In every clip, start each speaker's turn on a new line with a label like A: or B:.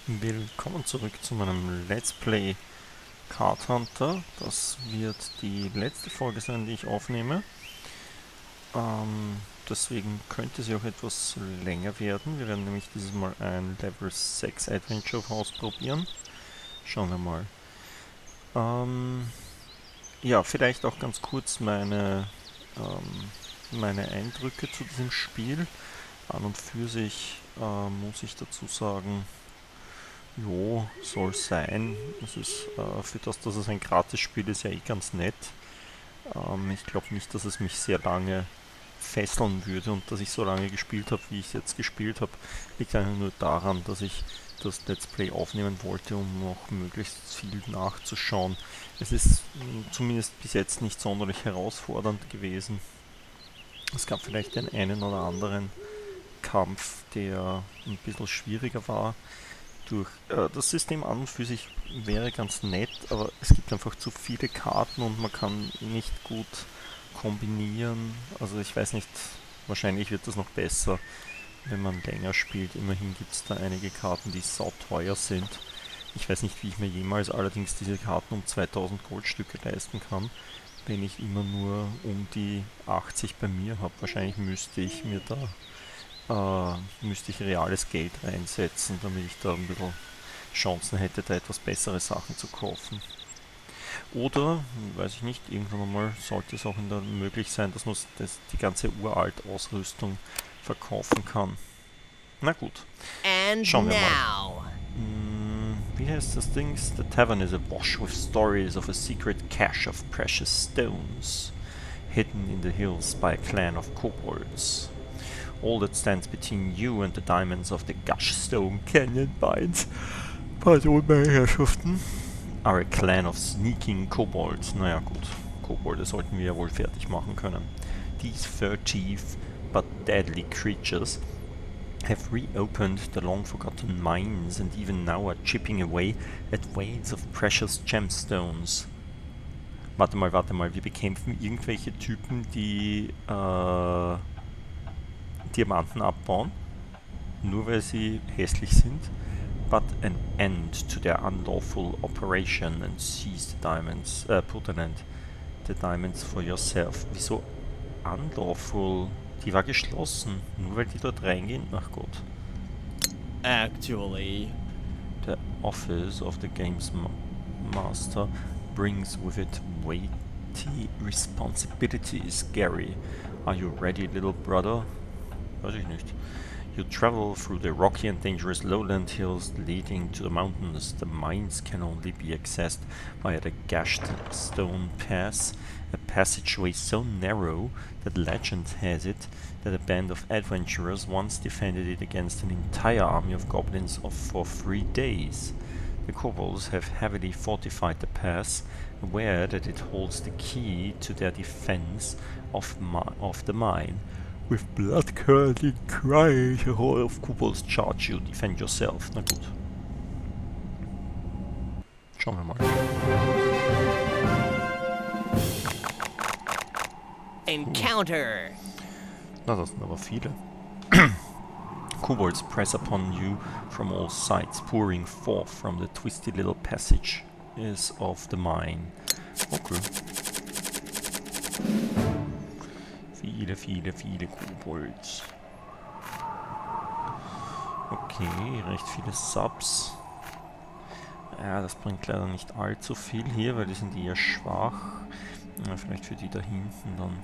A: Willkommen zurück zu meinem Let's Play Card Hunter. Das wird die letzte Folge sein, die ich aufnehme. Deswegen könnte sie auch etwas länger werden. Wir werden nämlich dieses Mal ein Level 6 Adventure ausprobieren. Schauen wir mal. Ja, vielleicht auch ganz kurz meine Eindrücke zu diesem Spiel. An und für sich muss ich dazu sagen, jo, soll sein. Es ist für das, dass es ein Gratis-Spiel ist, ja eh ganz nett. Ich glaube nicht, dass es mich sehr lange fesseln würde und dass ich so lange gespielt habe, wie ich jetzt gespielt habe, liegt einfach nur daran, dass ich das Let's Play aufnehmen wollte, um noch möglichst viel nachzuschauen. Es ist zumindest bis jetzt nicht sonderlich herausfordernd gewesen. Es gab vielleicht den einen oder anderen Kampf, der ein bisschen schwieriger war. Das System an und für sich wäre ganz nett, aber es gibt einfach zu viele Karten und man kann nicht gut kombinieren. Also ich weiß nicht, wahrscheinlich wird das noch besser, wenn man länger spielt. Immerhin gibt es da einige Karten, die sauteuer sind. Ich weiß nicht, wie ich mir jemals allerdings diese Karten um 2000 Goldstücke leisten kann, wenn ich immer nur um die 80 bei mir habe. Wahrscheinlich müsste ich reales Geld reinsetzen, damit ich da ein bisschen Chancen hätte, da etwas bessere Sachen zu kaufen. Oder, weiß ich nicht, irgendwann einmal sollte es auch möglich sein, dass man die ganze uralt Ausrüstung verkaufen kann. Na gut,
B: And
A: schauen wir mal.
B: now,
A: Wie heißt das Ding? The tavern is awash with stories of a secret cache of precious stones, hidden in the hills by a clan of kobolds. All that stands between you and the diamonds of the Gushstone Canyon Mines, pardon meine Herrschaften, are a clan of sneaking kobolds. Naja gut, Kobolde sollten wir ja wohl fertig machen können. These furtive but deadly creatures have reopened the long-forgotten mines and even now are chipping away at waves of precious gemstones. Warte mal, wir bekämpfen irgendwelche Typen, die Diamanten abbauen, nur weil sie hässlich sind. But an end to their unlawful operation and seize the diamonds, put an end the diamonds for yourself. Wieso unlawful? Die war geschlossen, nur weil die dort reingehen? Ach Gott.
B: actually,
A: The office of the games master brings with it weighty responsibilities, Gary. Are you ready, little brother? Weiß ich nicht. You travel through the rocky and dangerous lowland hills leading to the mountains. The mines can only be accessed via the gashed stone pass, a passageway so narrow that legend has it that a band of adventurers once defended it against an entire army of goblins for 3 days. The kobolds have heavily fortified the pass, aware that it holds the key to their defense of the mine. With blood-curdling cries, a horde of kobolds charge you. Defend yourself. Na gut. Schauen wir mal.
B: encounter.
A: Na, das sind aber viele. Kobolds press upon you from all sides, pouring forth from the twisty little passages of the mine. Okay. Viele Kobolds. Okay, recht viele Subs. Ja, das bringt leider nicht allzu viel hier, weil die sind eher schwach. Ja, vielleicht für die da hinten dann.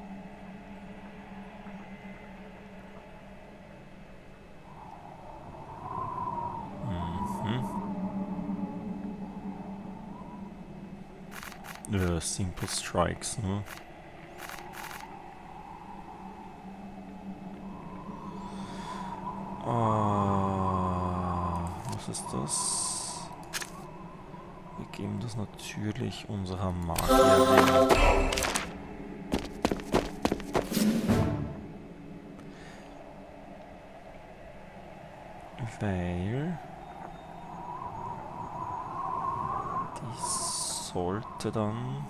A: Simple Strikes, ne? Was ist das? Wir geben das natürlich unserer Magierin. Weil die sollte dann...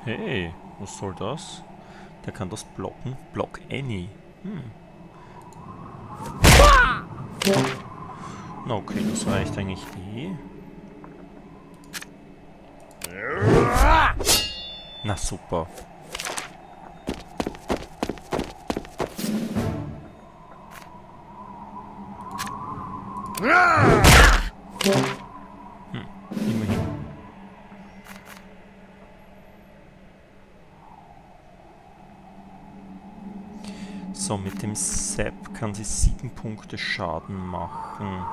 A: Hey, was soll das? Der kann das blocken. Block any. Na okay, das reicht eigentlich eh. Na super. Immerhin. So, mit dem Zap kann sie 7 Punkte Schaden machen.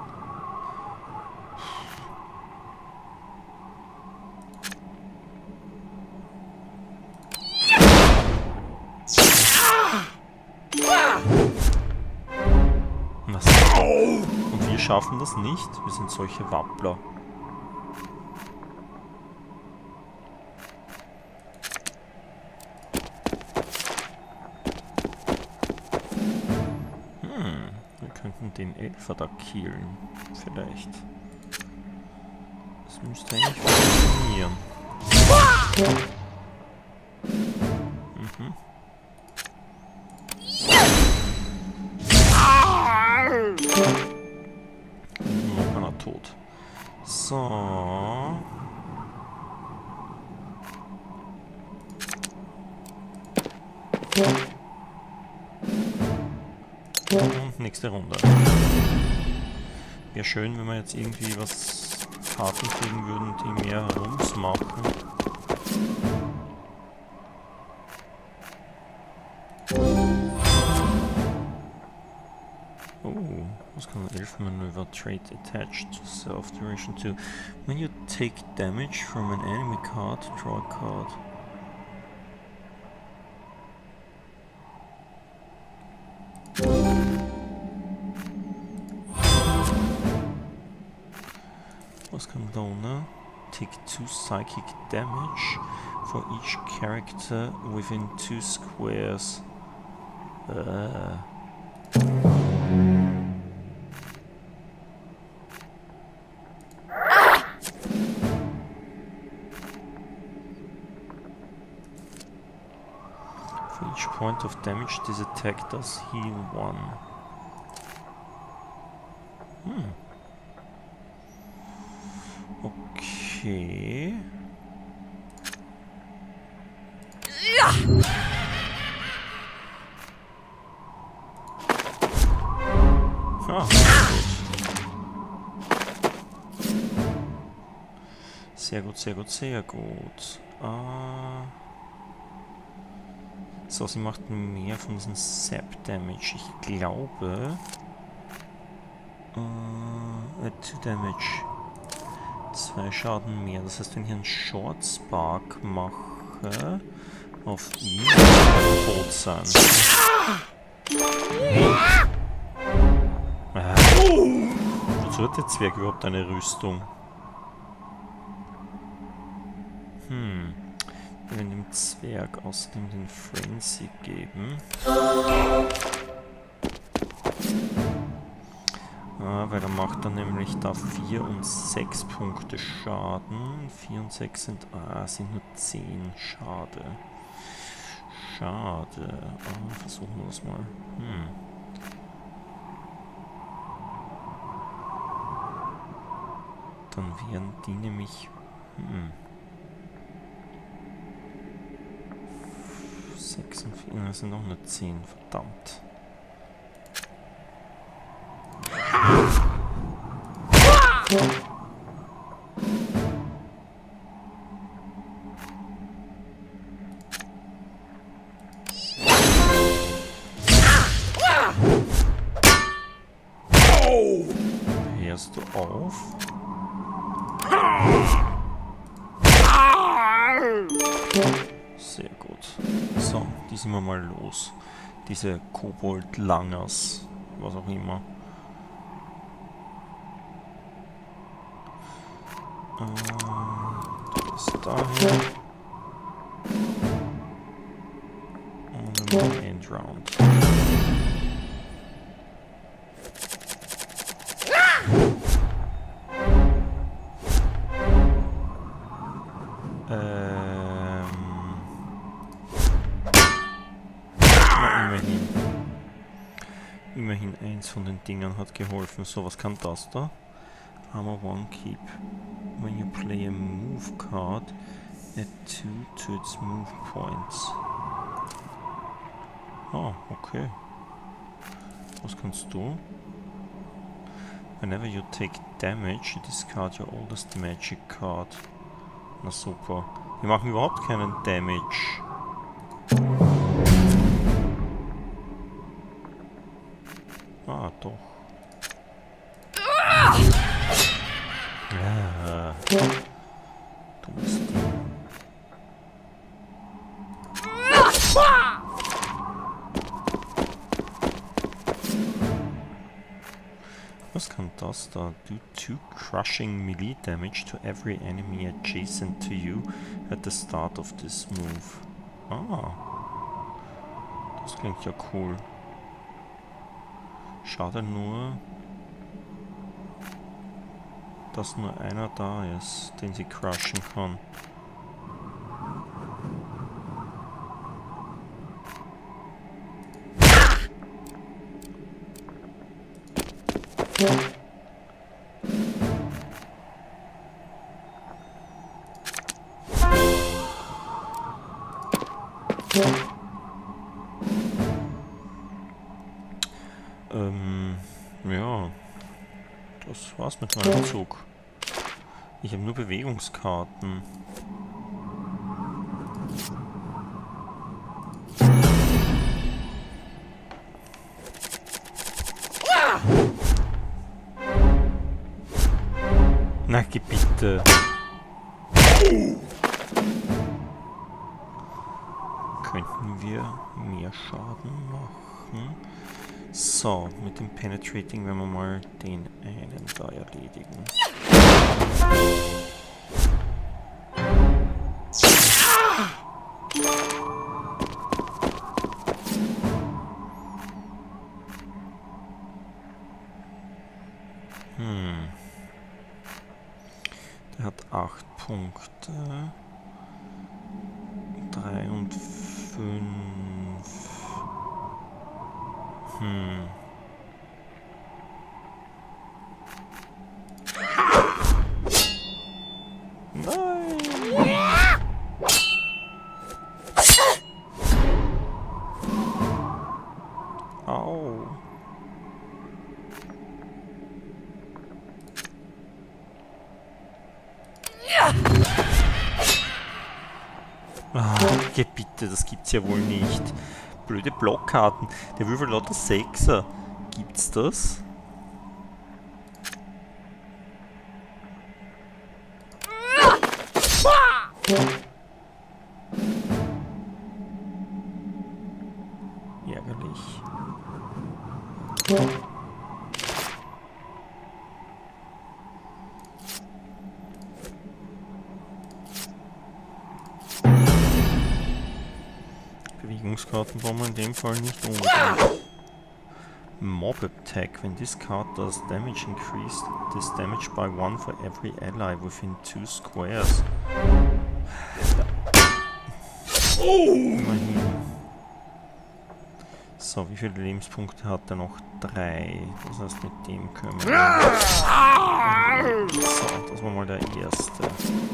A: Was? Und wir schaffen das nicht? Wir sind solche Wappler. Wir könnten den Elfer da killen. Vielleicht. Das müsste eigentlich funktionieren. Noch einer tot. So. Und nächste Runde. Wäre schön, wenn wir jetzt irgendwie was Karten kriegen würden, die mehr Rums machen. Oh, was kann man? Elfenmanöver, Trait attached to self duration 2. When you take damage from an enemy card, draw a card. Was kann Donna? Take 2 psychic damage for each character within 2 squares. For each point of damage, this attack does heal 1. Okay. Ah, sehr gut. Sehr gut, sehr gut. So, sie macht mehr von diesem Zap Damage. Ich glaube... 2 Damage. 2 Schaden mehr. Das heißt, wenn ich einen Short Spark mache, auf ihn wird er tot sein. Wozu hat der Zwerg überhaupt eine Rüstung? Wir werden dem Zwerg außerdem den Frenzy geben. Weil er macht dann nämlich da 4 und 6 Punkte Schaden. 4 und 6 sind, sind nur 10. Schade. Schade. Versuchen wir das mal. Dann wären die nämlich... 6 und 4, das sind noch nur 10, verdammt. Hörst du auf? Sehr gut. So, die sind wir mal los. Diese Kobold-Langers, was auch immer. Das dahin. Und dann den Endround. Immerhin eins von den Dingern hat geholfen. So, was kann das da? Armor 1 keep. When you play a move card, add 2 to its move points. Ah, okay. Was kannst du? Whenever you take damage, you discard your oldest magic card. Na super. Wir machen überhaupt keinen Damage. Ah, doch. Ja. Dummes Ding. Was kann das da? Do 2 crushing melee damage to every enemy adjacent to you at the start of this move. Ah. Das klingt ja cool. Schade nur, dass nur einer da ist, den sie crushen kann. Ja, das war's mit meinem Zug. Ich habe nur Bewegungskarten. Na, geh bitte. Könnten wir mehr Schaden machen? So, mit dem Penetrating werden wir mal den einen da erledigen. Der hat 8 Punkte. 3 und 5. Nein! Au! Ah, geh bitte, das gibt's ja wohl nicht. Blöde Blockkarten. Der Würfel lauter Sechser. Gibt's das? Ärgerlich. Bewegungskarten brauchen wir in dem Fall nicht unbedingt. Mob Attack. When this card does damage, increase this damage by 1 for every ally within 2 squares. Immerhin. So, wie viele Lebenspunkte hat er noch? 3. Das heißt, mit dem können wir... So, das war mal der erste.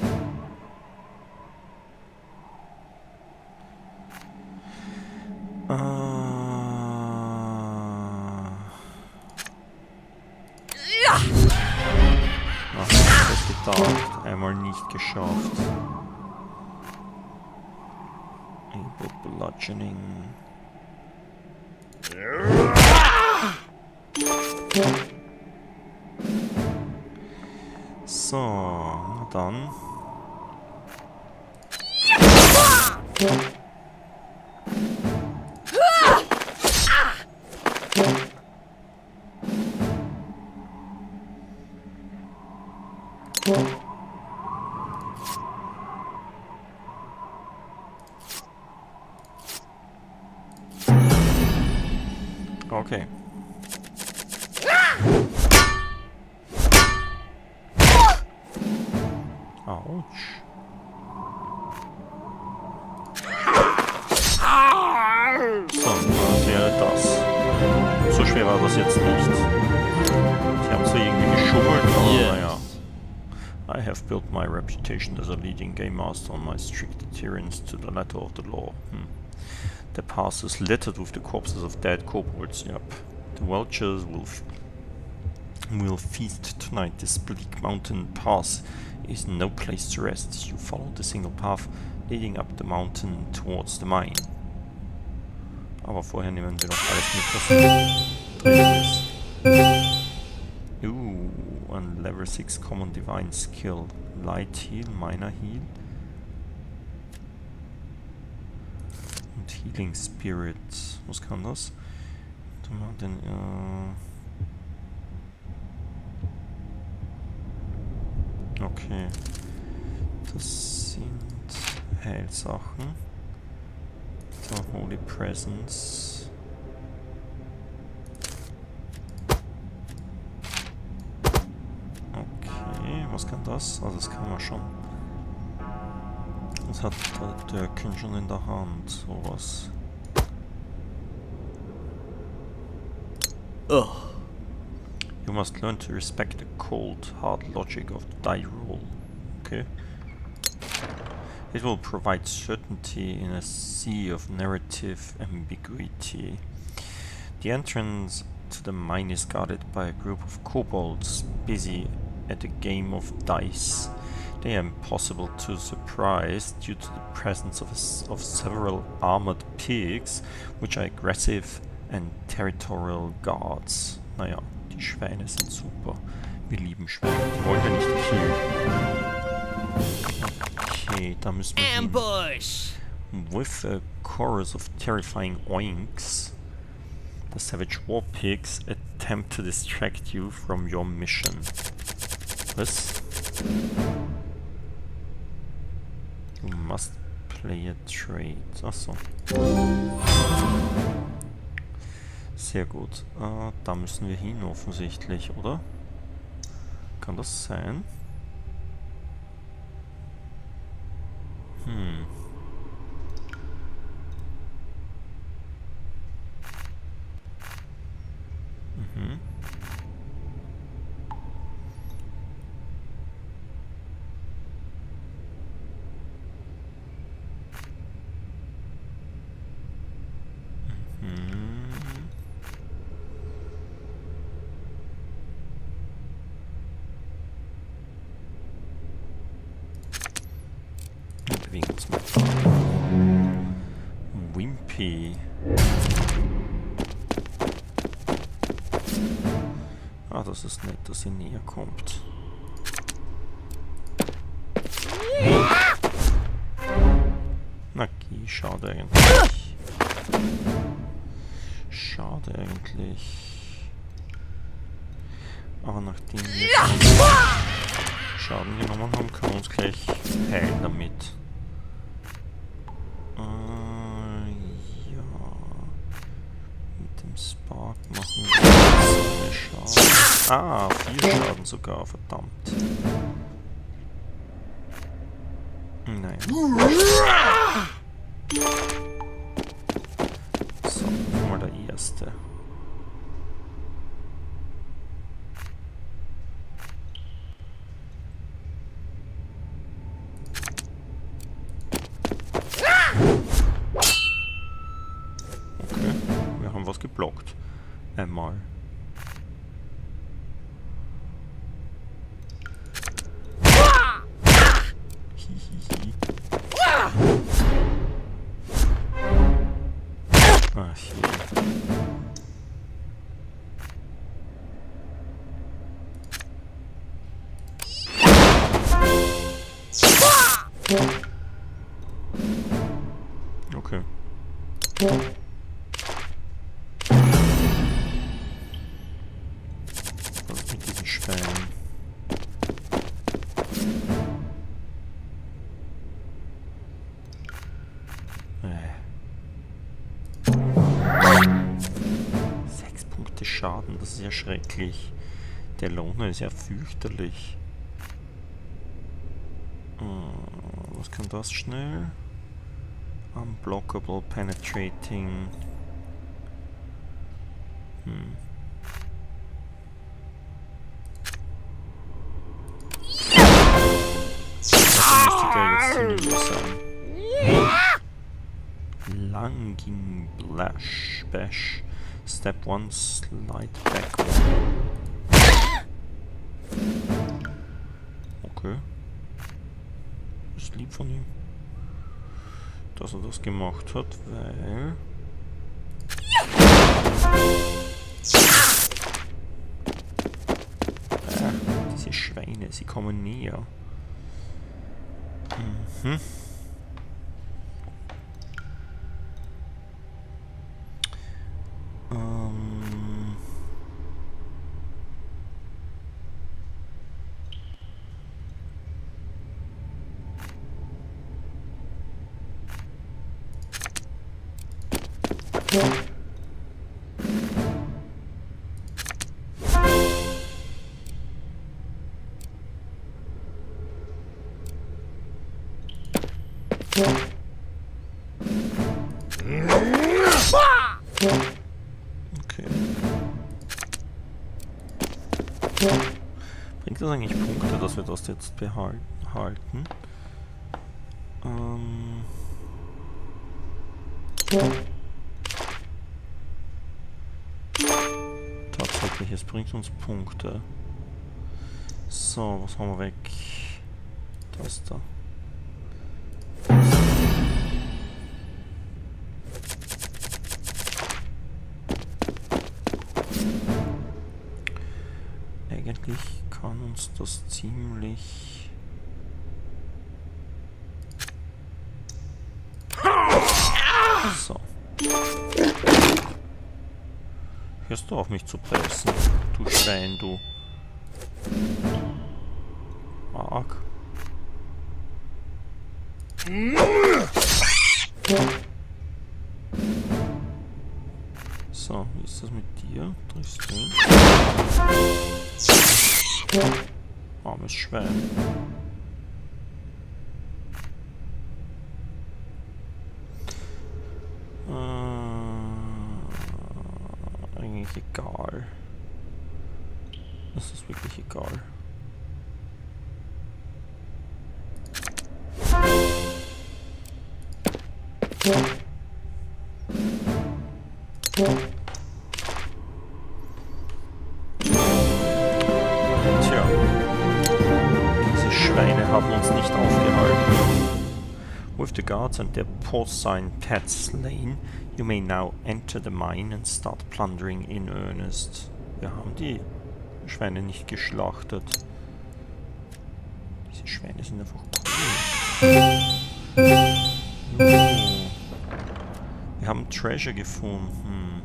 A: Ach, ich hab das gedacht. Einmal nicht geschafft. Able Bludgeoning. So, na dann. Okay. Autsch. So, was wäre das? So so schwer war das jetzt nicht. Die haben so irgendwie geschummelt, aber naja. I have built my reputation as a leading game master on my strict adherence to the letter of the law. The pass is littered with the corpses of dead kobolds, yep. The vultures will feast tonight. This bleak mountain pass is no place to rest. You follow the single path leading up the mountain towards the mine. Aber vorher nehmen wir noch alles mit, was drin ist. And level 6 common divine skill. Light heal, minor heal. Und healing spirit. Was kann das? Okay. Das sind Heilsachen. The Holy Presence. Okay, was kann das? Also das kann man schon. Das hat der Dirken schon in der Hand, sowas. You must learn to respect the cold, hard logic of the die roll. Okay. It will provide certainty in a sea of narrative ambiguity. The entrance to the mine is guarded by a group of kobolds busy at a game of dice. They are impossible to surprise due to the presence of several armored pigs, which are aggressive and territorial guards. Naja, die Schweine sind super. Wir lieben Schweine. Die wollen wir nicht killen. Okay, da müssen wir
B: Ambush!
A: hin. With a chorus of terrifying oinks, the savage war pigs attempt to distract you from your mission. Was? You must play a trade. Achso. Sehr gut. Da müssen wir hin offensichtlich, oder? Kann das sein? Mhm. Bewegen uns mal. Wimpy. Ah, das ist nett, dass sie näher kommt. Na, geh, schade eigentlich. Schade eigentlich. Aber nachdem wir Schaden genommen haben, können wir uns gleich heilen damit. Ja. Mit dem Spark machen wir Schaden. Ah, 4 Schaden sogar, verdammt. Nein. So, mal der erste. Okay, wir haben was geblockt. Einmal. Ach je. Okay. Was mit diesen Schweinen? Schaden, das ist ja schrecklich. Der Lohner ist ja fürchterlich. Was kann das schnell? Unblockable, penetrating. Hm. Also müsste der jetzt hinüber sein. Langing Bash. Step 1, slide backward. Okay. Ist lieb von ihm, dass er das gemacht hat, weil... diese Schweine, sie kommen näher. Mhm. Okay. Bringt das eigentlich Punkte, dass wir das jetzt behalten? Tatsächlich, es bringt uns Punkte. So, was haben wir weg? Das da. Eigentlich kann uns das ziemlich... So. Hörst du auf mich zu pressen, du Schwein, du. Arg. So, wie ist das mit dir? Triffst du ihn? Armes Schwein. Eigentlich egal. Das ist wirklich egal. Tja, diese Schweine haben uns nicht aufgehalten. With the guards and their porcine pets slain, you may now enter the mine and start plundering in earnest. Wir haben die Schweine nicht geschlachtet. Diese Schweine sind einfach cool. Wir haben Treasure gefunden,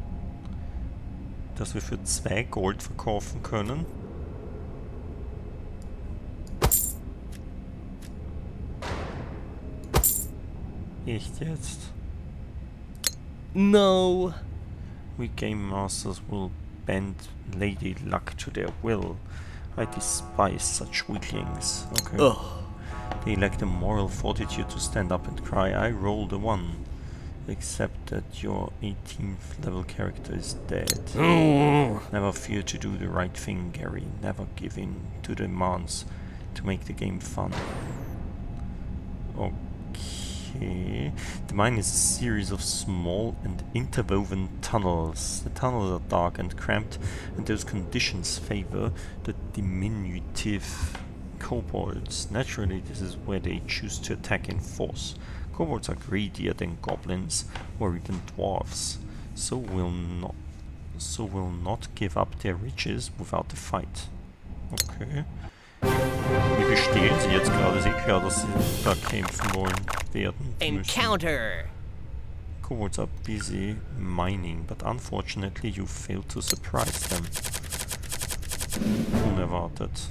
A: das wir für 2 Gold verkaufen können. Echt jetzt?
B: No.
A: We game masters will bend Lady Luck to their will. I despise such weaklings. Okay.
B: Ugh.
A: They lack the moral fortitude to stand up and cry, I rolled a 1. Except that your 18th level character is dead. Never fear to do the right thing, Gary. Never give in to demands to make the game fun. Okay. The mine is a series of small and interwoven tunnels. The tunnels are dark and cramped, and those conditions favor the diminutive kobolds. Naturally, this is where they choose to attack in force. Kobolds are greedier than goblins or even dwarves, so will not give up their riches without a fight. Okay. Wie bestehlen sie jetzt gerade? Ist eh klar, dass sie da kämpfen werden müssen.
B: Encounter.
A: Kobolds are busy mining, but unfortunately you failed to surprise them. Unerwartet.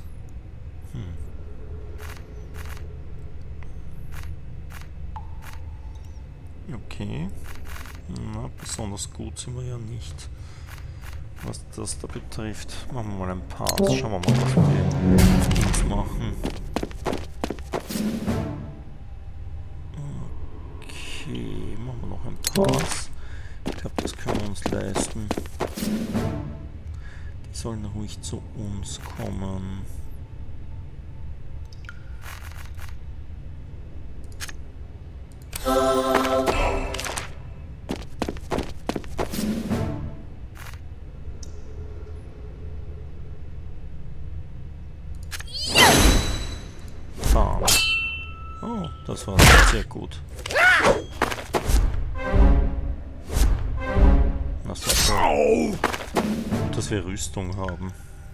A: Okay. Na, besonders gut sind wir ja nicht. Was das da betrifft. Machen wir mal ein Pass. Schauen wir mal, was wir jetzt machen. Okay, machen wir noch ein Pass. Ich glaube, das können wir uns leisten. Die sollen ruhig zu uns kommen. Bam. Oh, das war sehr gut. Na super. Gut, dass wir Rüstung haben.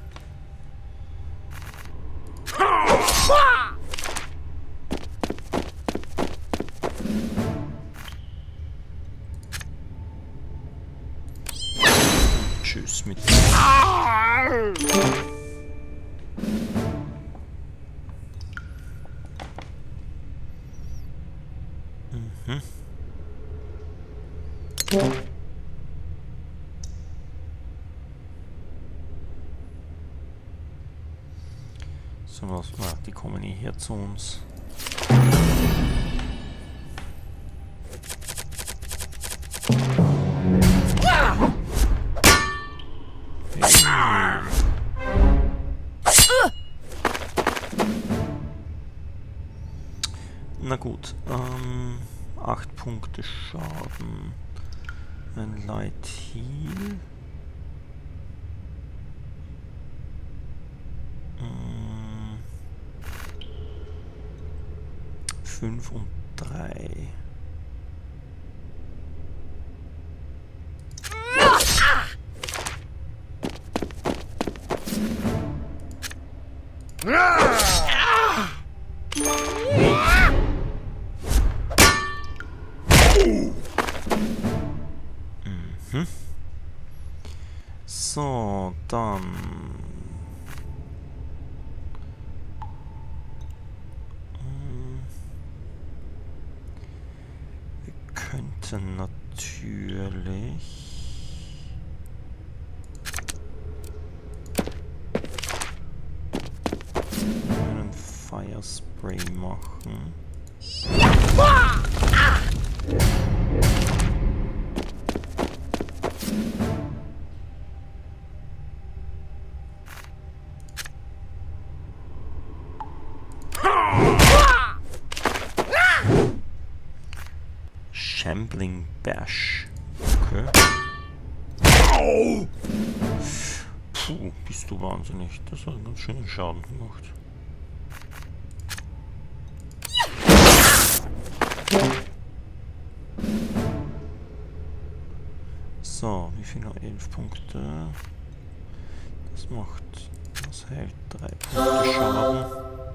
A: Tschüss mit dir. So was, die kommen eh hier zu uns. Na gut, 8 Punkte Schaden. Ein Light Heal. 5 und 3. So, dann wir könnten natürlich einen Fire Spray machen. Shambling Bash. Okay. Puh, bist du wahnsinnig. Das hat einen ganz schönen Schaden gemacht. So, wie viel noch? 11 Punkte. Das macht, das hält 3 Punkte Schaden.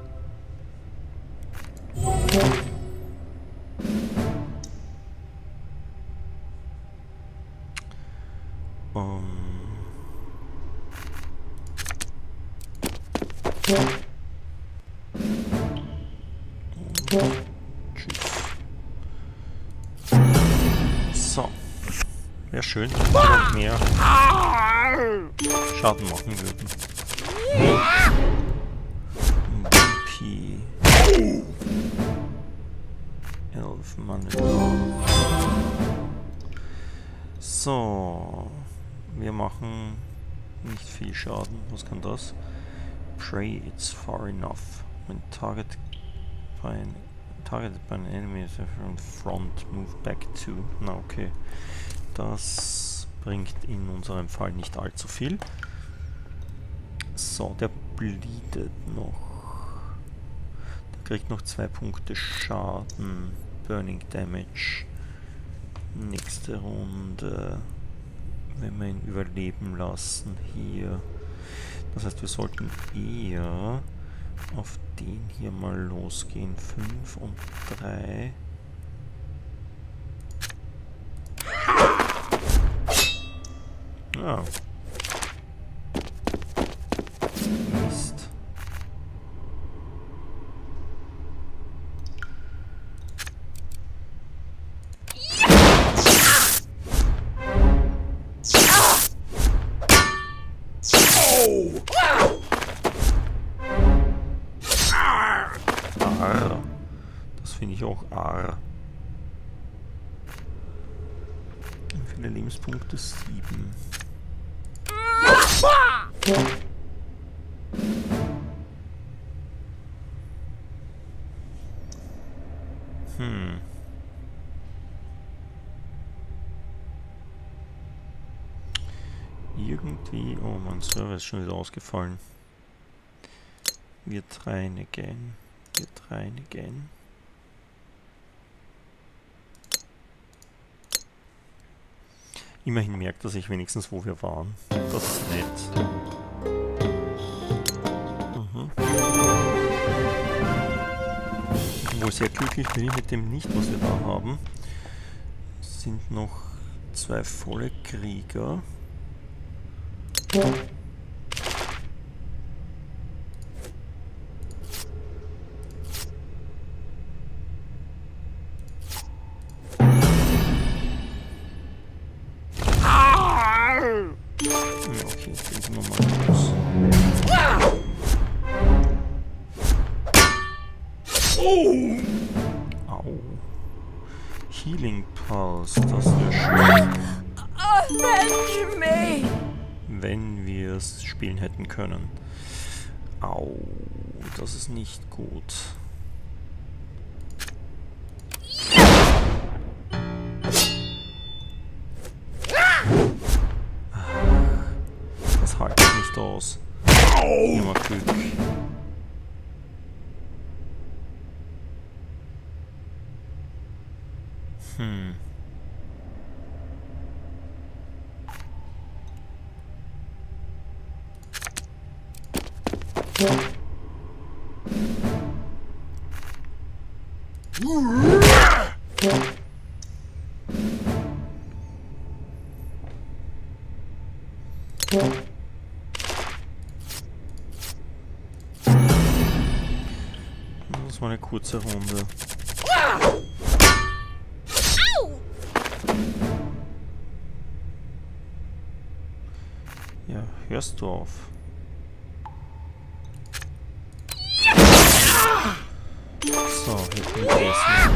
A: So. Wäre schön, wenn wir mehr Schaden machen würden. DP. 11 Mann. So. Wir machen nicht viel Schaden. Was kann das? Pray it's far enough. When targeted by an enemy from front, move back to. Na okay. Das bringt in unserem Fall nicht allzu viel. So, der bleedet noch. Der kriegt noch 2 Punkte Schaden. Burning Damage. Nächste Runde. Wenn wir ihn überleben lassen hier. Das heißt, wir sollten eher auf den hier mal losgehen. 5 und 3. Ah. Mist. Das finde ich auch arg. Wie viele Lebenspunkte? 7. Irgendwie... Oh, mein Server ist schon wieder ausgefallen. Wir trying again. Wir trying again. Immerhin merkt er sich wenigstens, wo wir waren. Das ist nett. Obwohl sehr glücklich bin ich mit dem nicht, was wir da haben. Es sind noch 2 volle Krieger. Okay, jetzt gehen wir mal los. Au. Healing Pulse, das wäre schön.
C: Avenge me!
A: Wenn wir es spielen hätten können. Au, das ist nicht gut. Das halte ich nicht aus. Immer Glück. Das war eine kurze Runde. Ja, hörst du auf? So, jetzt mit essen.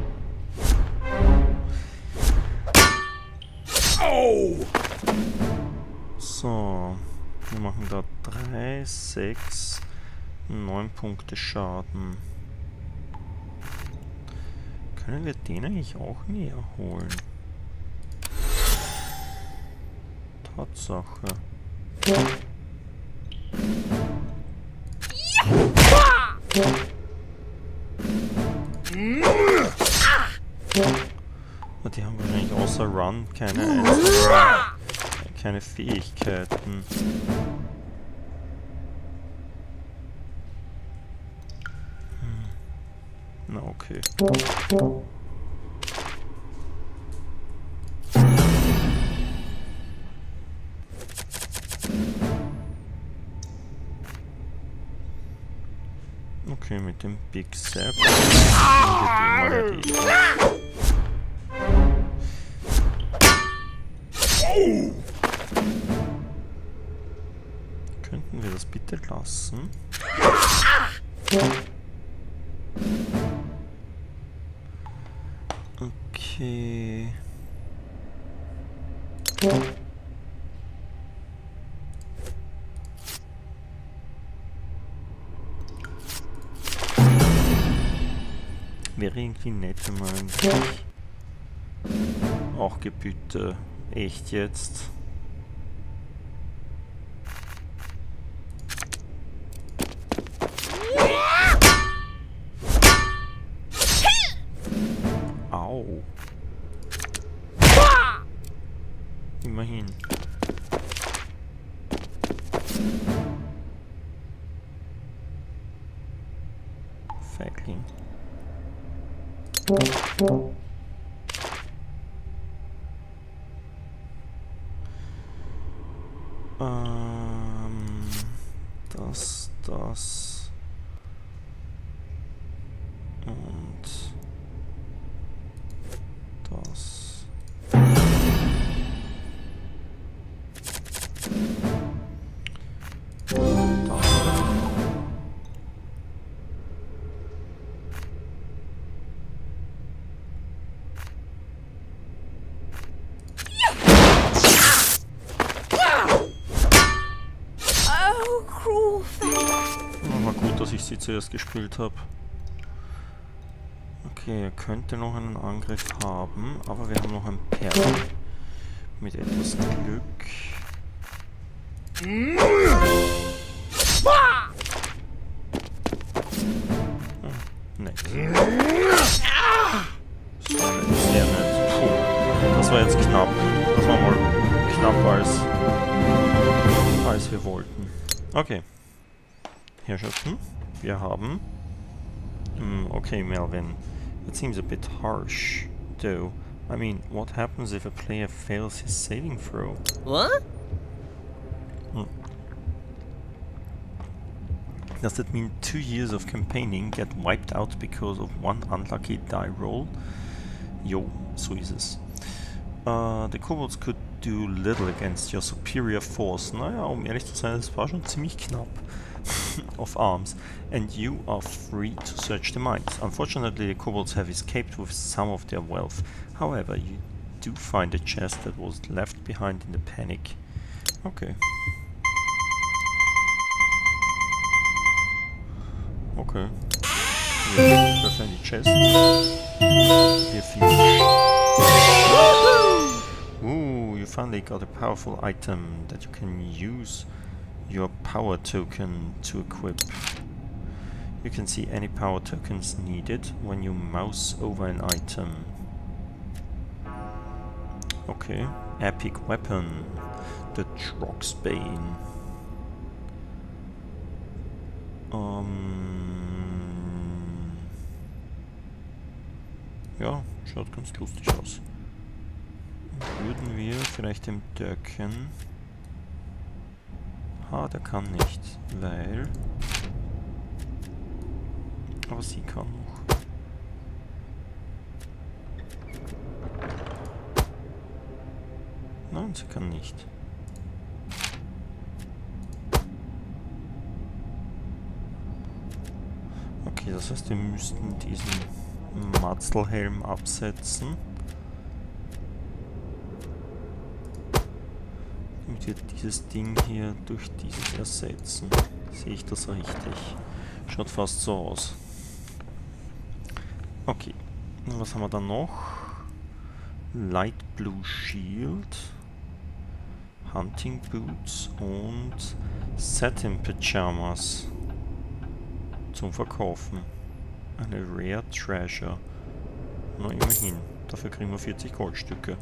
A: So, wir machen da 3, 6, 9 Punkte Schaden. Können wir den eigentlich auch näher holen? Tatsache. Die haben wahrscheinlich außer Run keine Fähigkeiten. Na okay. Okay, mit dem Big Zap mal erledigt. Könnten wir das bitte lassen? Okay. Wäre irgendwie nett, wenn man auch Gebüte. Echt jetzt? Au. Immerhin. Feigling. Das und das. sie zuerst gespielt habe. Okay, er könnte noch einen Angriff haben, aber wir haben noch ein Perl. Mit etwas Glück. Nett. Sehr nett. Puh, das war jetzt knapp. Das war mal knapper als wir wollten. Okay. Herrschaften, wir haben... okay, Melvin. That seems a bit harsh, though. I mean, what happens if a player fails his saving throw?
B: What?
A: Does that mean 2 years of campaigning get wiped out because of one unlucky die roll? Jo, so ist es. The kobolds could do little against your superior force. Naja, um ehrlich zu sein, das war schon ziemlich knapp. Of arms, and you are free to search the mines. Unfortunately, the kobolds have escaped with some of their wealth. However, you do find a chest that was left behind in the panic. Okay. Okay. Wir öffnen die Chest. Wir fliegen. Ooh, you finally got a powerful item that you can use your power token to equip. You can see any power tokens needed when you mouse over an item. Okay. Epic weapon. The Troxbane. Ja, schaut ganz lustig aus. Würden wir vielleicht dem Döcken... Ah, der kann nicht, weil... Aber sie kann noch. Nein, sie kann nicht. Okay, das heißt, wir müssten diesen Matzelhelm absetzen. Damit wir dieses Ding hier durch dieses ersetzen. Sehe ich das richtig? Schaut fast so aus. Okay. Und was haben wir dann noch? Light Blue Shield, Hunting Boots und Satin Pyjamas zum Verkaufen. Eine Rare Treasure. Na, immerhin. Dafür kriegen wir 40 Goldstücke.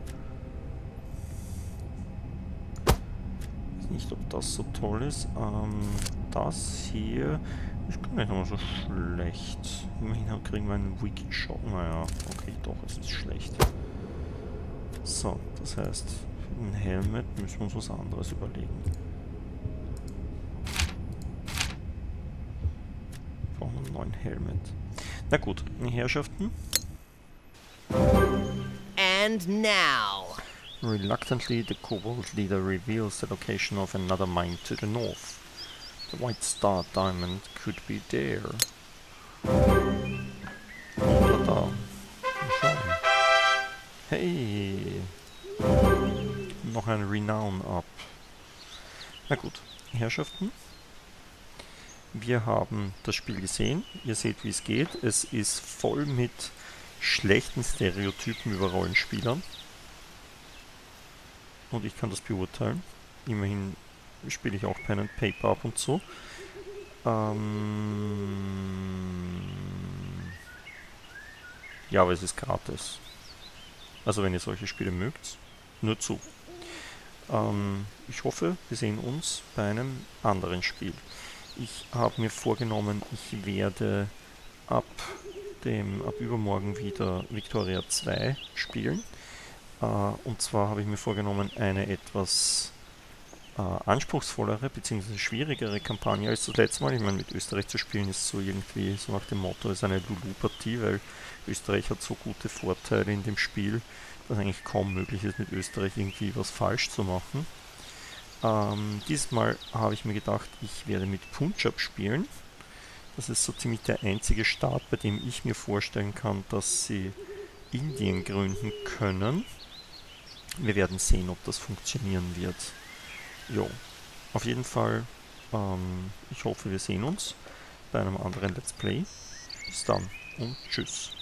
A: Ich weiß nicht, ob das so toll ist. Das hier ist gar nicht mal so schlecht. Immerhin kriegen wir einen Wicked Shot. Naja, okay, doch, es ist schlecht. So, das heißt, für den Helmet müssen wir uns was anderes überlegen. Wir brauchen einen neuen Helmet. Na gut, Herrschaften.
B: And now.
A: Reluctantly, the kobold leader reveals the location of another mine to the north. The White Star Diamond could be there. Oder da. Mal schauen. Hey! Noch ein Renown ab. Na gut, Herrschaften. Wir haben das Spiel gesehen. Ihr seht, wie es geht. Es ist voll mit schlechten Stereotypen über Rollenspielern. Und ich kann das beurteilen. Immerhin spiele ich auch Pen and Paper ab und zu. Ja, aber es ist gratis. Also wenn ihr solche Spiele mögt, nur zu. Ich hoffe, wir sehen uns bei einem anderen Spiel. Ich habe mir vorgenommen, ich werde ab übermorgen wieder Victoria 2 spielen. Und zwar habe ich mir vorgenommen, eine etwas anspruchsvollere bzw. schwierigere Kampagne als das letzte Mal. Ich meine, mit Österreich zu spielen ist so irgendwie so nach dem Motto, ist eine Lulu-Partie, weil Österreich hat so gute Vorteile in dem Spiel, dass eigentlich kaum möglich ist, mit Österreich irgendwie was falsch zu machen. Diesmal habe ich mir gedacht, ich werde mit Punjab spielen. Das ist so ziemlich der einzige Staat, bei dem ich mir vorstellen kann, dass sie Indien gründen können. Wir werden sehen, ob das funktionieren wird. Jo, auf jeden Fall, ich hoffe, wir sehen uns. bei einem anderen Let's Play. Bis dann und tschüss.